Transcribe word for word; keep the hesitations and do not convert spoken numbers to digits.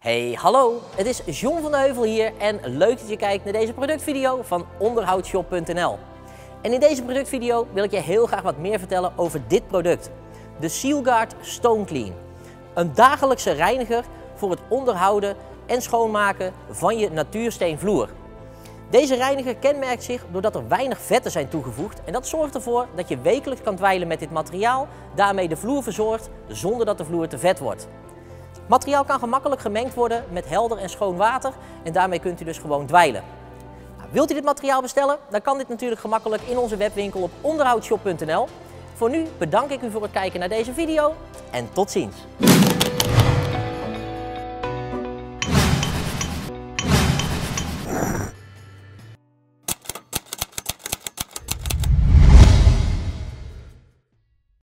Hey, hallo, het is John van de Heuvel hier en leuk dat je kijkt naar deze productvideo van onderhoudshop punt n l. En in deze productvideo wil ik je heel graag wat meer vertellen over dit product, de Sealguard Stone Clean. Een dagelijkse reiniger voor het onderhouden en schoonmaken van je natuursteenvloer. Deze reiniger kenmerkt zich doordat er weinig vetten zijn toegevoegd en dat zorgt ervoor dat je wekelijks kan dweilen met dit materiaal, daarmee de vloer verzorgt zonder dat de vloer te vet wordt. Het materiaal kan gemakkelijk gemengd worden met helder en schoon water en daarmee kunt u dus gewoon dweilen. Nou, wilt u dit materiaal bestellen? Dan kan dit natuurlijk gemakkelijk in onze webwinkel op onderhoudshop punt n l. Voor nu bedank ik u voor het kijken naar deze video en tot ziens!